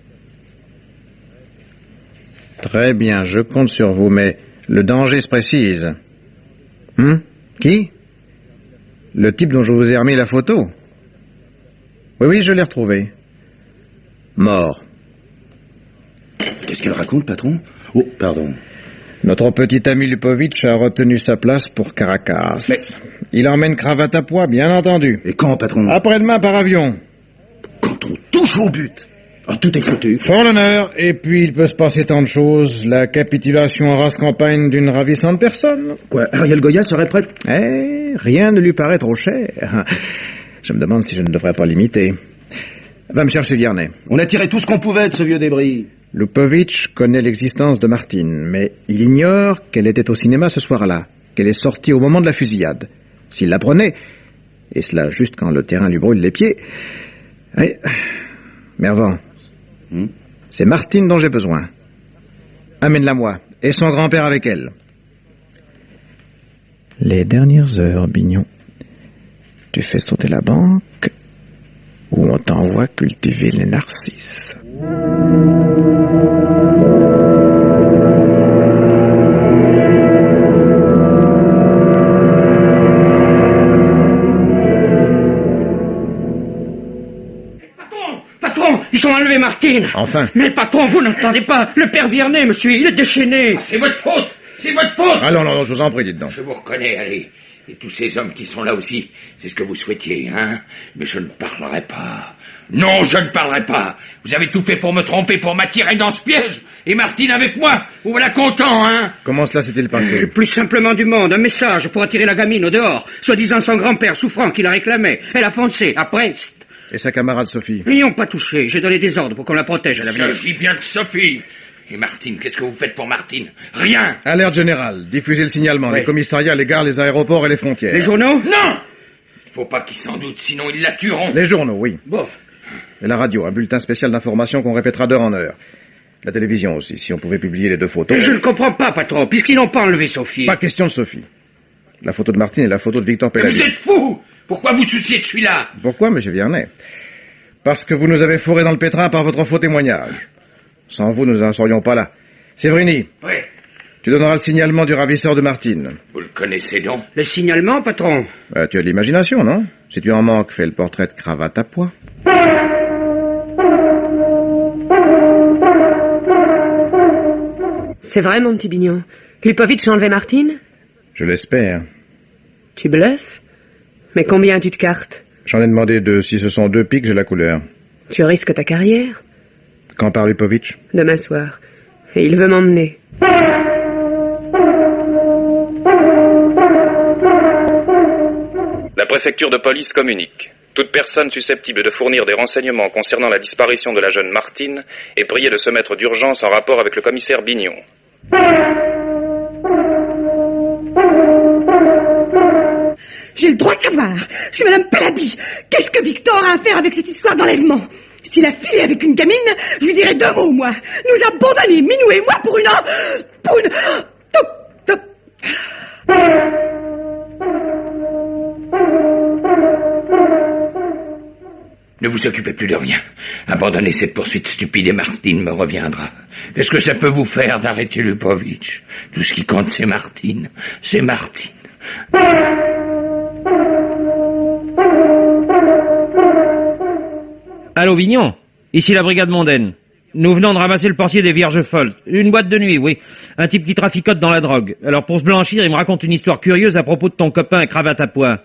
Très bien, je compte sur vous, mais le danger se précise. Qui? Le type dont je vous ai remis la photo? Oui, oui, je l'ai retrouvé. Mort. Qu'est-ce qu'elle raconte, patron? Oh, pardon. Notre petit ami Lupovic a retenu sa place pour Caracas. Mais... il emmène cravate à pois, bien entendu. Et quand, patron? Après-demain par avion. Quand on touche au but. Ah, tout est foutu. Fort l'honneur, et puis il peut se passer tant de choses. La capitulation en race campagne d'une ravissante personne. Quoi, Ariel Goya serait prête? Rien ne lui paraît trop cher. Je me demande si je ne devrais pas l'imiter. Va me chercher Viernet. On a tiré tout ce qu'on pouvait de ce vieux débris. Lupovic connaît l'existence de Martine, mais il ignore qu'elle était au cinéma ce soir-là, qu'elle est sortie au moment de la fusillade. S'il l'apprenait, et cela juste quand le terrain lui brûle les pieds... Mervan, c'est Martine dont j'ai besoin. Amène-la moi, et son grand-père avec elle. Les dernières heures, Bignon. Tu fais sauter la banque, ou on t'envoie cultiver les narcisses. Patron, ils ont enlevé Martine. Enfin. Mais patron, vous n'entendez pas. Le père Viernet, monsieur, il est déchaîné. C'est votre faute. C'est votre faute. Ah non, je vous en prie, dites donc. Je vous reconnais, allez. Et tous ces hommes qui sont là aussi, c'est ce que vous souhaitiez, hein? Mais je ne parlerai pas. Non, je ne parlerai pas. Vous avez tout fait pour me tromper, pour m'attirer dans ce piège. Et Martine avec moi. Vous voilà content, hein? Comment cela s'est-il passé? Plus simplement du monde. Un message pour attirer la gamine au dehors. Soi-disant son grand-père souffrant qui la réclamait. Elle a foncé. Après... Et sa camarade Sophie? Ils n'y ont pas touché. J'ai donné des ordres pour qu'on la protège à l'avenir. Il s'agit bien de Sophie. Et Martine, qu'est-ce que vous faites pour Martine? Rien. Alerte générale. Diffusez le signalement. Oui. Les commissariats, les gares, les aéroports et les frontières. Les journaux? Non! Il faut pas qu'ils s'en doutent, sinon ils la tueront. Les journaux, oui. Bon. Et la radio, un bulletin spécial d'information qu'on répétera d'heure en heure. La télévision aussi, si on pouvait publier les deux photos. Mais je ne comprends pas, patron, puisqu'ils n'ont pas enlevé Sophie. Pas question de Sophie. La photo de Martine et la photo de Victor Pelagie. Vous êtes fou! Pourquoi vous souciez de celui-là? Pourquoi, monsieur Viernet? Parce que vous nous avez fourrés dans le pétrin par votre faux témoignage. Sans vous, nous n'en serions pas là. Séveriny. Oui. Tu donneras le signalement du ravisseur de Martine. Vous le connaissez donc? Le signalement, patron? Tu as de l'imagination, non? Si tu en manques, fais le portrait de cravate à pois. C'est vrai, mon petit Bignon. Lupovic a enlevé Martine? Je l'espère. Tu bluffes? Mais combien tu te cartes? J'en ai demandé deux. Si ce sont deux piques, j'ai la couleur. Tu risques ta carrière? Quand part Lupovic? Demain soir. Et il veut m'emmener. La préfecture de police communique. Toute personne susceptible de fournir des renseignements concernant la disparition de la jeune Martine est priée de se mettre d'urgence en rapport avec le commissaire Bignon. J'ai le droit de savoir. Je suis Madame Pelagie. Qu'est-ce que Victor a à faire avec cette histoire d'enlèvement? S'il a filé avec une gamine, je lui dirai deux mots, moi. Nous a abandonnés, Minou et moi, pour une... Top. Ne vous occupez plus de rien. Abandonnez cette poursuite stupide et Martine me reviendra. Qu'est-ce que ça peut vous faire d'arrêter Lupovic? Tout ce qui compte, c'est Martine. C'est Martine. Allô, Bignon? Ici la brigade mondaine. Nous venons de ramasser le portier des Vierges Folles. Une boîte de nuit, oui. Un type qui traficote dans la drogue. Alors pour se blanchir, il me raconte une histoire curieuse à propos de ton copain à cravate à pois.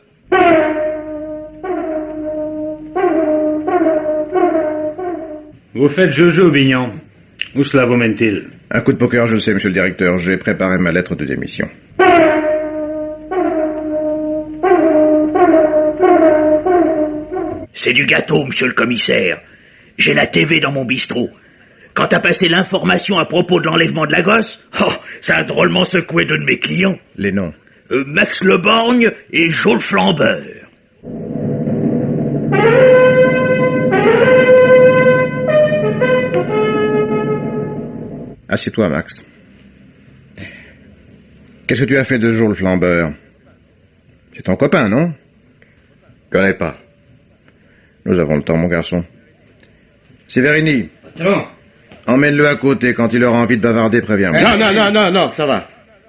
Vous faites Jojo, Bignon. Où cela vous mène-t-il? Un coup de poker, je le sais, monsieur le directeur. J'ai préparé ma lettre de démission. C'est du gâteau, monsieur le commissaire. J'ai la TV dans mon bistrot. Quand t'as passé l'information à propos de l'enlèvement de la gosse, ça a drôlement secoué deux de mes clients. Les noms? Max Leborgne et Jo le Flambeur. Assieds-toi, Max. Qu'est-ce que tu as fait de Jo le Flambeur? C'est ton copain, non? Connais pas. Nous avons le temps, mon garçon. Severini. Patron. Emmène-le à côté. Quand il aura envie de bavarder, préviens-moi. Non, ça va.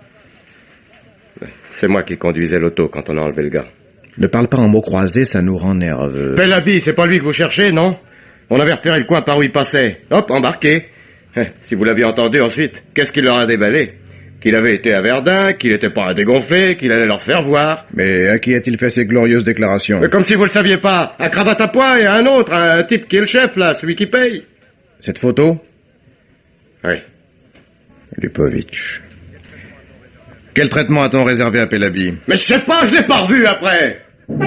C'est moi qui conduisais l'auto quand on a enlevé le gars. Ne parle pas en mots croisés, ça nous rend nerveux. Pellaby, c'est pas lui que vous cherchez, non? On avait repéré le coin par où il passait. Hop, embarqué. Si vous l'aviez entendu ensuite, qu'est-ce qu'il leur a déballé? Qu'il avait été à Verdun, qu'il n'était pas un dégonflé, qu'il allait leur faire voir. Mais à qui a-t-il fait ces glorieuses déclarations? Comme si vous le saviez pas. À Cravate à Pois et à un autre, un type qui est le chef, là, celui qui paye. Cette photo? Oui. Lupovitch. Quel traitement a-t-on réservé à Pellaby? Mais je sais pas, je l'ai pas revu après.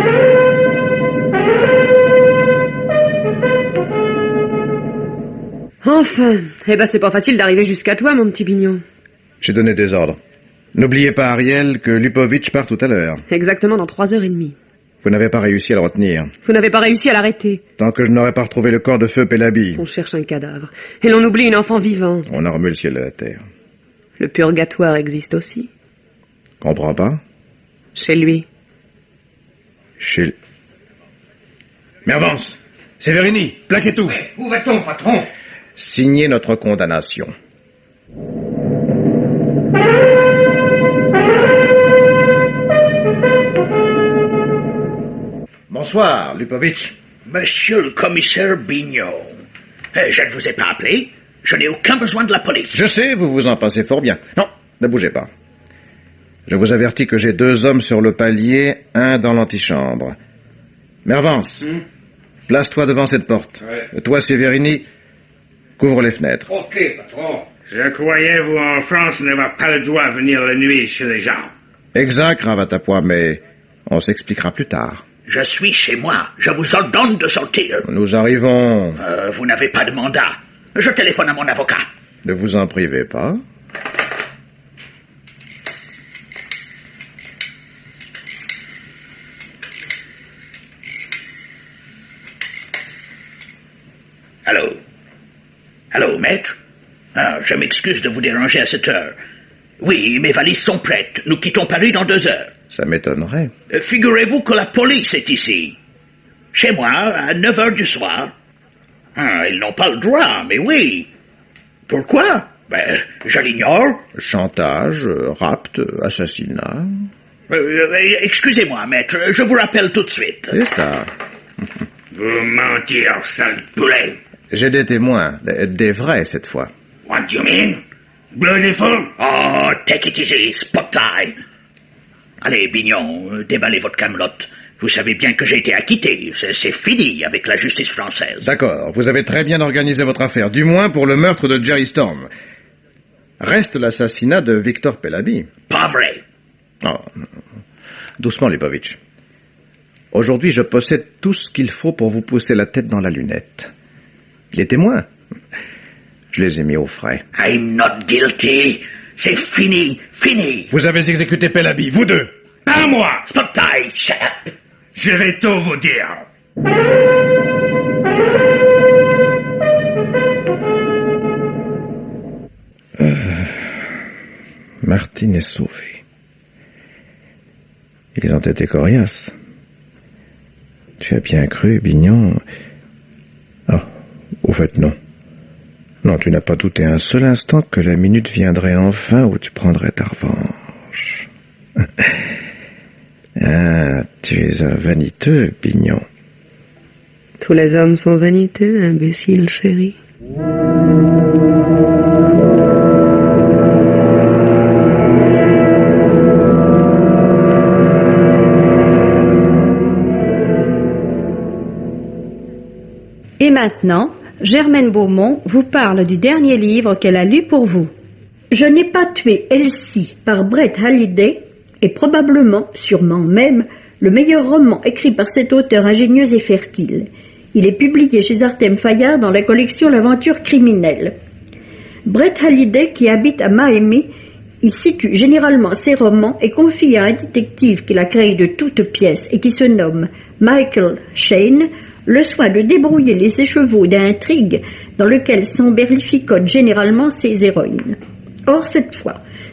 Enfin, c'est pas facile d'arriver jusqu'à toi, mon petit Bignon. J'ai donné des ordres. N'oubliez pas, Ariel, que Lupovitch part tout à l'heure. Exactement dans 3h30. Vous n'avez pas réussi à le retenir. Vous n'avez pas réussi à l'arrêter. Tant que je n'aurai pas retrouvé le corps de feu Pellaby. On cherche un cadavre. Et l'on oublie une enfant vivante. On a remué le ciel et la terre. Le purgatoire existe aussi. Comprends pas? Chez lui. Mais avance! Severini, plaquez tout! Ouais, où va-t-on, patron? Signez notre condamnation. Bonsoir, Lupovitch. Monsieur le commissaire Bignon, je ne vous ai pas appelé. Je n'ai aucun besoin de la police. Je sais, vous vous en passez fort bien. Non, ne bougez pas. Je vous avertis que j'ai 2 hommes sur le palier, un dans l'antichambre. Mervance, place-toi devant cette porte. Ouais. Toi, Severini, couvre les fenêtres. Ok, patron. Je croyais, vous, en France, n'avoir pas le droit de venir la nuit chez les gens. Exact, Cravate à Pois, mais on s'expliquera plus tard. Je suis chez moi. Je vous ordonne de sortir. Nous arrivons. Vous n'avez pas de mandat. Je téléphone à mon avocat. Ne vous en privez pas. Allô, maître? Je m'excuse de vous déranger à cette heure. Oui, mes valises sont prêtes. Nous quittons Paris dans 2 heures. Ça m'étonnerait. Figurez-vous que la police est ici. Chez moi, à 9 heures du soir. Ils n'ont pas le droit, mais oui. Pourquoi? Je l'ignore. Chantage, rapt, assassinat. Excusez-moi, maître, je vous rappelle tout de suite. C'est ça. Vous mentir, sale poulet. J'ai des témoins, des vrais cette fois. What do you mean? Beautiful? Oh, take it easy, spot eye. Allez, Bignon, déballez votre camelote. Vous savez bien que j'ai été acquitté. C'est fini avec la justice française. D'accord, vous avez très bien organisé votre affaire, du moins pour le meurtre de Jerry Storm. Reste l'assassinat de Victor Pellaby. Pas vrai. Oh, doucement, Lupovitch. Aujourd'hui, je possède tout ce qu'il faut pour vous pousser la tête dans la lunette. Les témoins, je les ai mis au frais. I'm not guilty. C'est fini. Vous avez exécuté Pellaby, vous deux. Pas moi. Spot eye, shut up. Je vais tout vous dire. Martine est sauvée. Ils ont été coriaces. Tu as bien cru, Bignon. Ah, au fait, non. Non, tu n'as pas douté un seul instant que la minute viendrait enfin où tu prendrais ta revanche. Ah, tu es un vaniteux, Bignon. Tous les hommes sont vaniteux, imbécile chéri. Et maintenant, Germaine Beaumont vous parle du dernier livre qu'elle a lu pour vous. Je n'ai pas tué Elsie par Brett Halliday est probablement, sûrement même, le meilleur roman écrit par cet auteur ingénieux et fertile. Il est publié chez Artem Fayard dans la collection L'aventure criminelle. Brett Halliday, qui habite à Miami, y situe généralement ses romans et confie à un détective qu'il a créé de toutes pièces et qui se nomme Michael Shane le soin de débrouiller les écheveaux d'intrigue dans lequel s'emberlificotent généralement ses héroïnes. Or, cette fois,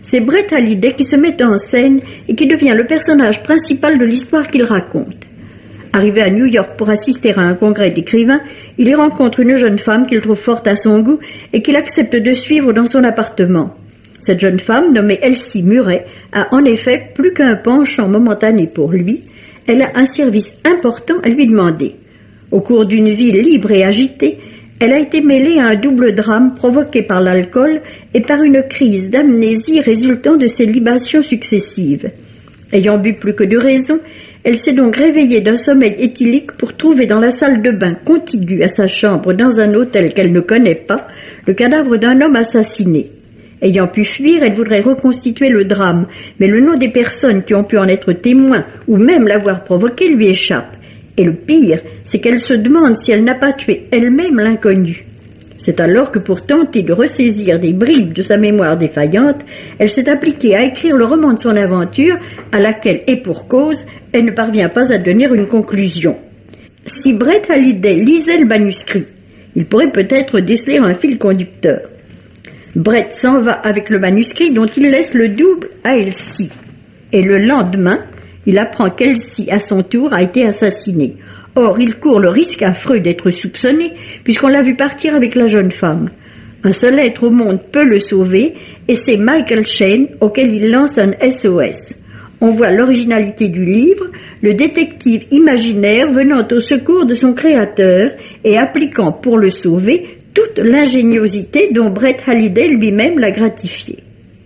C'est Brett Halliday qui se met en scène et qui devient le personnage principal de l'histoire qu'il raconte. Arrivé à New York pour assister à un congrès d'écrivains, il y rencontre une jeune femme qu'il trouve forte à son goût et qu'il accepte de suivre dans son appartement. Cette jeune femme, nommée Elsie Murray, a en effet plus qu'un penchant momentané pour lui. Elle a un service important à lui demander. Au cours d'une vie libre et agitée, elle a été mêlée à un double drame provoqué par l'alcool et par une crise d'amnésie résultant de ses libations successives. Ayant bu plus que de raison, elle s'est donc réveillée d'un sommeil éthylique pour trouver dans la salle de bain contiguë à sa chambre dans un hôtel qu'elle ne connaît pas, le cadavre d'un homme assassiné. Ayant pu fuir, elle voudrait reconstituer le drame, mais le nom des personnes qui ont pu en être témoins ou même l'avoir provoqué lui échappe. Et le pire, c'est qu'elle se demande si elle n'a pas tué elle-même l'inconnu. C'est alors que pour tenter de ressaisir des bribes de sa mémoire défaillante, elle s'est appliquée à écrire le roman de son aventure, à laquelle, et pour cause, elle ne parvient pas à donner une conclusion. Si Brett Halliday lisait le manuscrit, il pourrait peut-être déceler un fil conducteur. Brett s'en va avec le manuscrit dont il laisse le double à Elsie. Et le lendemain, il apprend qu'Elsie, à son tour, a été assassinée. Or, il court le risque affreux d'être soupçonné, puisqu'on l'a vu partir avec la jeune femme. Un seul être au monde peut le sauver, et c'est Michael Shayne, auquel il lance un SOS. On voit l'originalité du livre, le détective imaginaire venant au secours de son créateur et appliquant pour le sauver toute l'ingéniosité dont Brett Halliday lui-même l'a gratifié.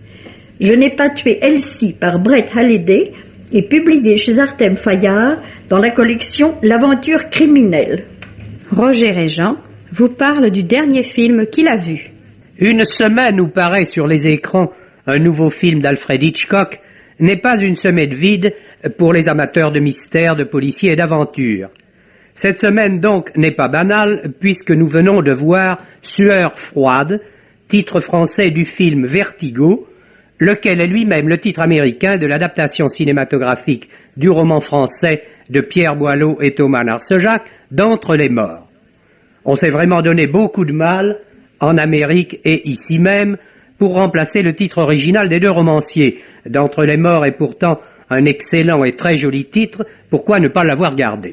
Je n'ai pas tué Elsie par Brett Halliday est publié chez Artem Fayard dans la collection L'aventure criminelle. Roger et Jean vous parle du dernier film qu'il a vu. Une semaine où paraît sur les écrans un nouveau film d'Alfred Hitchcock n'est pas une semaine vide pour les amateurs de mystères, de policiers et d'aventure. Cette semaine donc n'est pas banale puisque nous venons de voir Sueur froide, titre français du film Vertigo, lequel est lui-même le titre américain de l'adaptation cinématographique du roman français de Pierre Boileau et Thomas Narcejac d'Entre les morts. On s'est vraiment donné beaucoup de mal, en Amérique et ici même, pour remplacer le titre original des deux romanciers. D'Entre les morts est pourtant un excellent et très joli titre, pourquoi ne pas l'avoir gardé?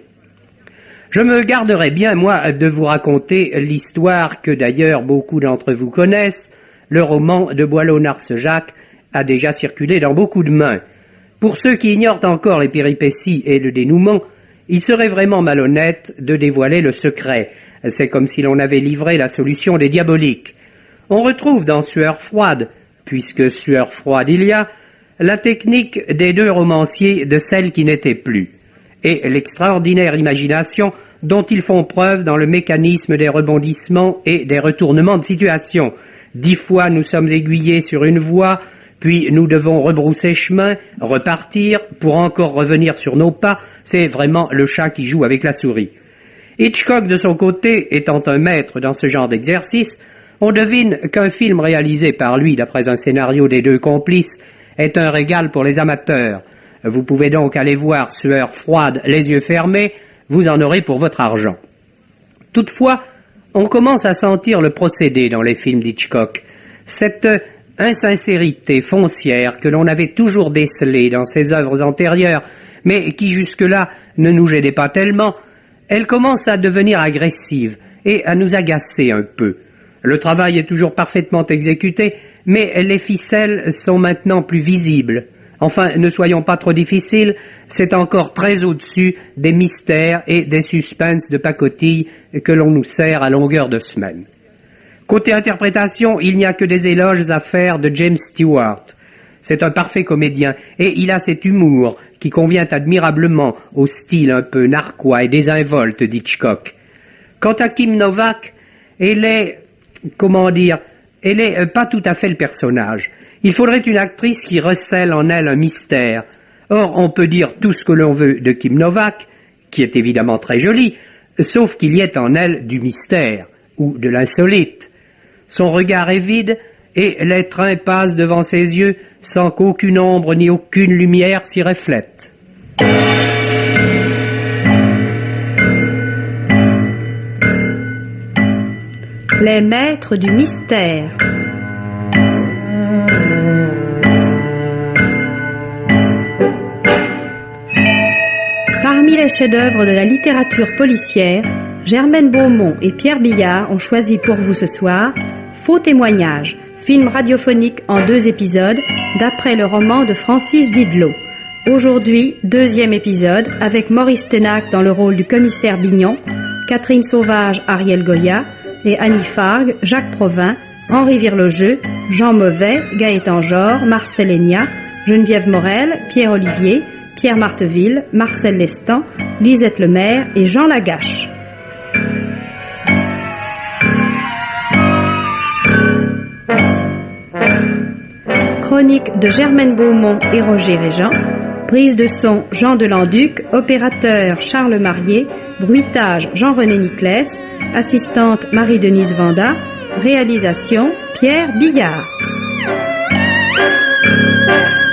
Je me garderai bien, moi, de vous raconter l'histoire que d'ailleurs beaucoup d'entre vous connaissent. Le roman de Boileau-Narcejac a déjà circulé dans beaucoup de mains. Pour ceux qui ignorent encore les péripéties et le dénouement, il serait vraiment malhonnête de dévoiler le secret. C'est comme si l'on avait livré la solution des diaboliques. On retrouve dans Sueur froide, puisque Sueur froide il y a, la technique des deux romanciers de celle qui n'était plus, et l'extraordinaire imagination dont ils font preuve dans le mécanisme des rebondissements et des retournements de situation. 10 fois nous sommes aiguillés sur une voie, puis nous devons rebrousser chemin, repartir, pour encore revenir sur nos pas. C'est vraiment le chat qui joue avec la souris. Hitchcock, de son côté, étant un maître dans ce genre d'exercice, on devine qu'un film réalisé par lui d'après un scénario des deux complices est un régal pour les amateurs. Vous pouvez donc aller voir Sueur froide les yeux fermés, vous en aurez pour votre argent. Toutefois, on commence à sentir le procédé dans les films d'Hitchcock. Cette insincérité foncière que l'on avait toujours décelée dans ses œuvres antérieures, mais qui jusque-là ne nous gênait pas tellement, elle commence à devenir agressive et à nous agacer un peu. Le travail est toujours parfaitement exécuté, mais les ficelles sont maintenant plus visibles. Enfin, ne soyons pas trop difficiles, c'est encore très au-dessus des mystères et des suspens de pacotille que l'on nous sert à longueur de semaine. Côté interprétation, il n'y a que des éloges à faire de James Stewart. C'est un parfait comédien et il a cet humour qui convient admirablement au style un peu narquois et désinvolte d'Hitchcock. Quant à Kim Novak, elle est pas tout à fait le personnage. Il faudrait une actrice qui recèle en elle un mystère. Or, on peut dire tout ce que l'on veut de Kim Novak, qui est évidemment très jolie, sauf qu'il y ait en elle du mystère, ou de l'insolite. Son regard est vide, et les trains passent devant ses yeux sans qu'aucune ombre ni aucune lumière s'y reflète. Les maîtres du mystère. Parmi les chefs-d'œuvre de la littérature policière, Germaine Beaumont et Pierre Billard ont choisi pour vous ce soir Faux témoignage, film radiophonique en 2 épisodes d'après le roman de Francis Didlot. Aujourd'hui, 2e épisode avec Maurice Ténac dans le rôle du commissaire Bignon, Catherine Sauvage, Ariel Goya et Annie Fargue, Jacques Provin, Henri Virlogeux, Jean Mauvais, Gaëtan Jor, Marcel Enya, Geneviève Morel, Pierre Olivier, Pierre Marteville, Marcel Lestan, Lisette Lemaire et Jean Lagache. Chronique de Germaine Beaumont et Roger Régent. Prise de son Jean Delanduc, opérateur Charles Marié, bruitage Jean-René Niclès, assistante Marie-Denise Vanda, réalisation Pierre Billard.